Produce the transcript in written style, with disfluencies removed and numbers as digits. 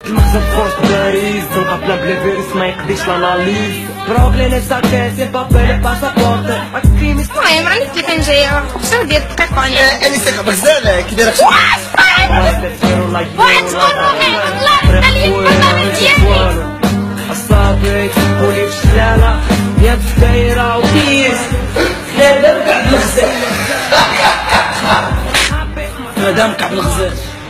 المخزن فورس باريس تلقى بلا بلا فيروس ما يقضيش لاناليز بروبلي نفسها كاسي بابي باسابورت اكريمي المهم عندي كيفين جايه خصنا ديال الدقيقه انا ثقه مزيانه كي داير واحد شكون روحي الله يخلي البرنامج ديالي الصافي تقولي في الشلالة يا الدايرة وكيس لا لا كعب الغزال مدام كعب الغزال